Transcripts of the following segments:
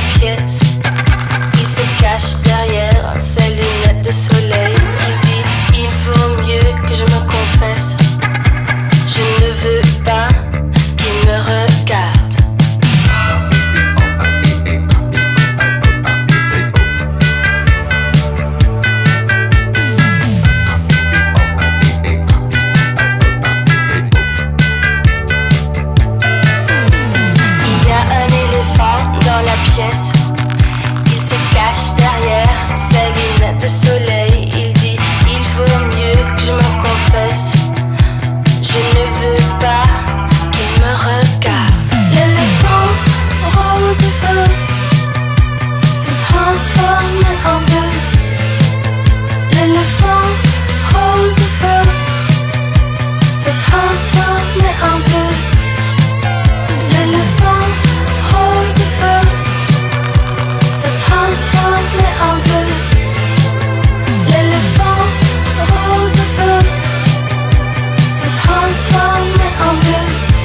pièce. Il se cache derrière ses lunettes de soleil. Il dit, il vaut mieux que je me confesse. Je ne veux pas qu'il me regarde. Il y a un éléphant dans la pièce. Il se cache derrière ses lunettes de soleil. Il dit, il vaut mieux que je me confesse. Je ne veux pas qu'il me regarde. L'éléphant rose feu se transforme en bleu. L'éléphant rose feu se transforme en bleu. L'éléphant rose feu se transforme en bleu. L'éléphant rose feu se transforme en bleu.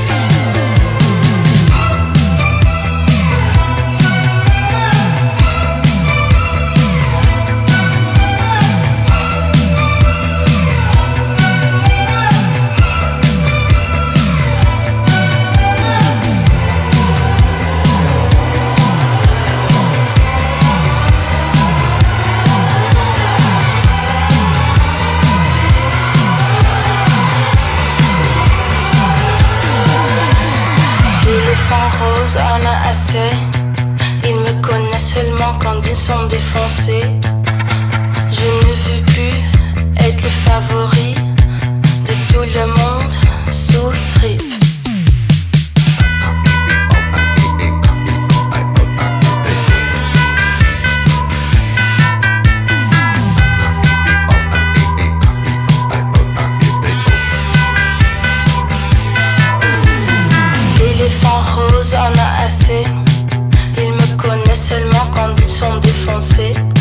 L'éléphant rose en a assez. Ils me connaissent seulement quand ils sont défoncés. Je ne veux plus être le favori de tout le monde sous trip. L'éléphant rose en a assez. Ils me connaissent seulement quand ils sont défoncés.